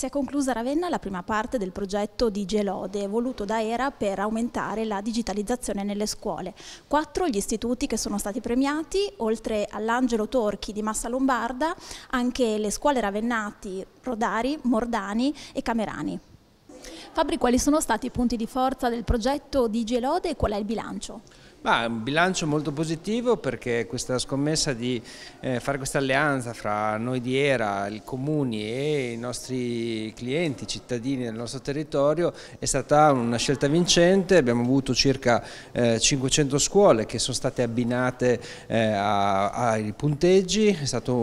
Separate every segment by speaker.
Speaker 1: Si è conclusa a Ravenna la prima parte del progetto DigiLode, voluto da ERA per aumentare la digitalizzazione nelle scuole. 4 gli istituti che sono stati premiati, oltre all'Angelo Torchi di Massa Lombarda, anche le scuole ravennati Rodari, Mordani e Camerani. Fabri, quali sono stati i punti di forza del progetto DigiLode e qual è il bilancio?
Speaker 2: Un bilancio molto positivo, perché questa scommessa di fare questa alleanza fra noi di ERA, i comuni e i nostri clienti, i cittadini del nostro territorio è stata una scelta vincente. Abbiamo avuto circa 500 scuole che sono state abbinate ai punteggi. È stato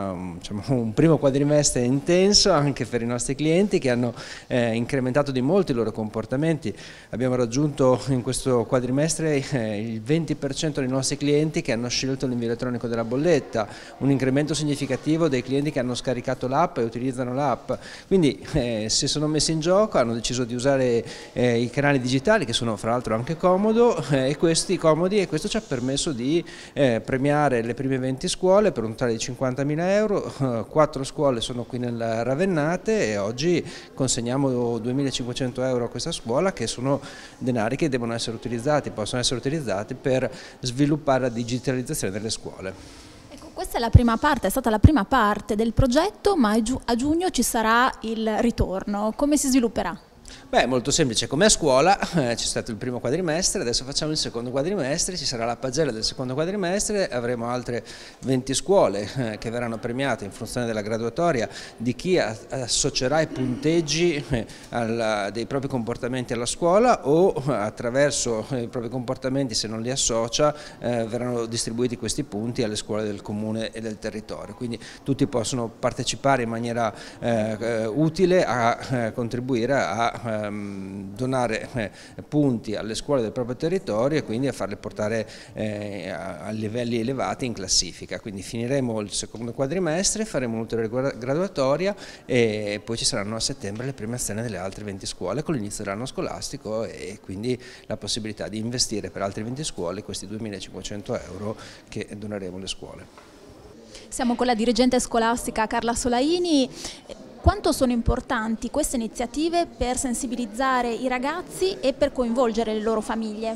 Speaker 2: un primo quadrimestre intenso anche per i nostri clienti, che hanno incrementato di molto i loro comportamenti. Abbiamo raggiunto in questo quadrimestre il 20% dei nostri clienti che hanno scelto l'invio elettronico della bolletta, un incremento significativo dei clienti che hanno scaricato l'app e utilizzano l'app. Quindi si sono messi in gioco, hanno deciso di usare i canali digitali, che sono fra l'altro anche comodi, e questo ci ha permesso di premiare le prime 20 scuole per un totale di 50.000 euro. 4 scuole sono qui nel Ravennate e oggi consegniamo 2.500 euro a questa scuola, che sono denari che devono essere utilizzati, possono essere utilizzati per sviluppare la digitalizzazione delle scuole.
Speaker 1: Ecco, questa è la prima parte, è stata la prima parte del progetto, ma a giugno ci sarà il ritorno. Come si svilupperà?
Speaker 2: Molto semplice, come a scuola c'è stato il primo quadrimestre, adesso facciamo il secondo quadrimestre, ci sarà la pagella del secondo quadrimestre, avremo altre 20 scuole che verranno premiate in funzione della graduatoria di chi associerà i punteggi dei propri comportamenti alla scuola, o attraverso i propri comportamenti, se non li associa, verranno distribuiti questi punti alle scuole del comune e del territorio. Quindi tutti possono partecipare in maniera utile a contribuire a donare punti alle scuole del proprio territorio e quindi a farle portare a livelli elevati in classifica. Quindi finiremo il secondo quadrimestre, faremo un'ulteriore graduatoria e poi ci saranno a settembre le premiazioni delle altre 20 scuole con l'inizio dell'anno scolastico, e quindi la possibilità di investire per altre 20 scuole questi 2.500 euro che doneremo alle scuole.
Speaker 1: Siamo con la dirigente scolastica Carla Solaini. Quanto sono importanti queste iniziative per sensibilizzare i ragazzi e per coinvolgere le loro famiglie?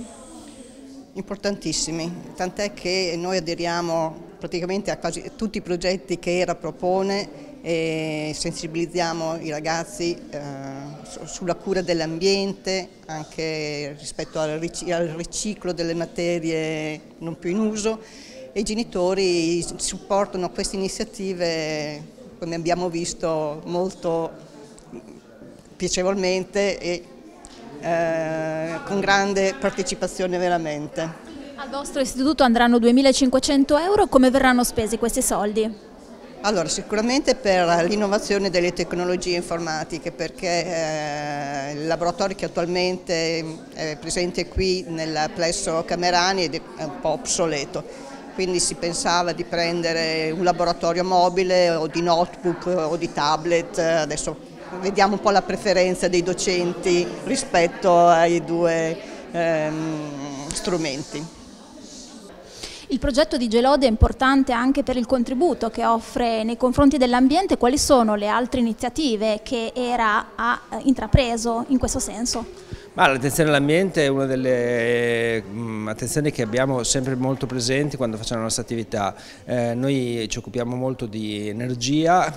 Speaker 3: Importantissimi, tant'è che noi aderiamo praticamente a quasi tutti i progetti che ERA propone e sensibilizziamo i ragazzi sulla cura dell'ambiente, anche rispetto al riciclo delle materie non più in uso, e i genitori supportano queste iniziative, come abbiamo visto, molto piacevolmente e con grande partecipazione veramente.
Speaker 1: Al vostro istituto andranno 2.500 euro, come verranno spesi questi soldi?
Speaker 3: Allora, sicuramente per l'innovazione delle tecnologie informatiche, perché il laboratorio che attualmente è presente qui nel plesso Camerani è un po' obsoleto. Quindi si pensava di prendere un laboratorio mobile o di notebook o di tablet. Adesso vediamo un po' la preferenza dei docenti rispetto ai due strumenti.
Speaker 1: Il progetto DigiLode è importante anche per il contributo che offre nei confronti dell'ambiente. Quali sono le altre iniziative che ERA ha intrapreso in questo senso?
Speaker 2: L'attenzione all'ambiente è una delle attenzioni che abbiamo sempre molto presenti quando facciamo la nostra attività. Noi ci occupiamo molto di energia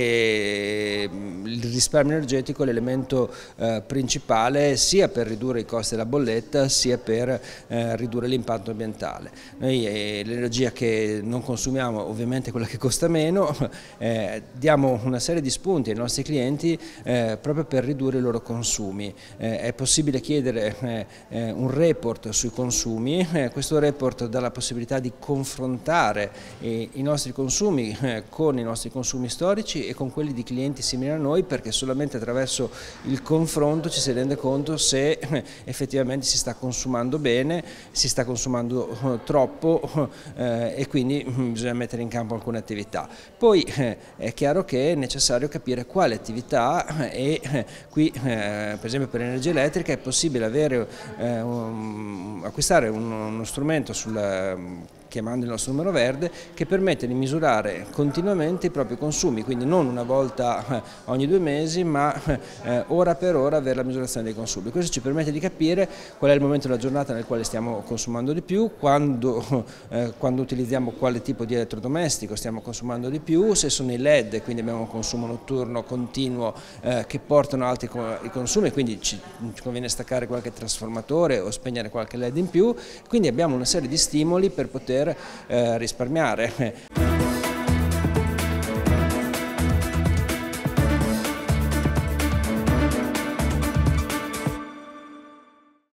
Speaker 2: e il risparmio energetico è l'elemento principale, sia per ridurre i costi della bolletta sia per ridurre l'impatto ambientale. Noi l'energia che non consumiamo, ovviamente quella che costa meno, diamo una serie di spunti ai nostri clienti proprio per ridurre i loro consumi. È possibile chiedere un report sui consumi. Questo report dà la possibilità di confrontare i nostri consumi con i nostri consumi storici e con quelli di clienti simili a noi, perché solamente attraverso il confronto ci si rende conto se effettivamente si sta consumando bene, si sta consumando troppo, e quindi bisogna mettere in campo alcune attività. Poi è chiaro che è necessario capire quale attività, e qui per esempio per l'energia elettrica è possibile acquistare uno strumento chiamando il nostro numero verde, che permette di misurare continuamente i propri consumi, quindi non una volta ogni 2 mesi, ma ora per ora avere la misurazione dei consumi. Questo ci permette di capire qual è il momento della giornata nel quale stiamo consumando di più, quando utilizziamo quale tipo di elettrodomestico stiamo consumando di più, se sono i LED, quindi abbiamo un consumo notturno continuo che portano alti i consumi, quindi ci conviene staccare qualche trasformatore o spegnere qualche LED in più, quindi abbiamo una serie di stimoli per poter risparmiare.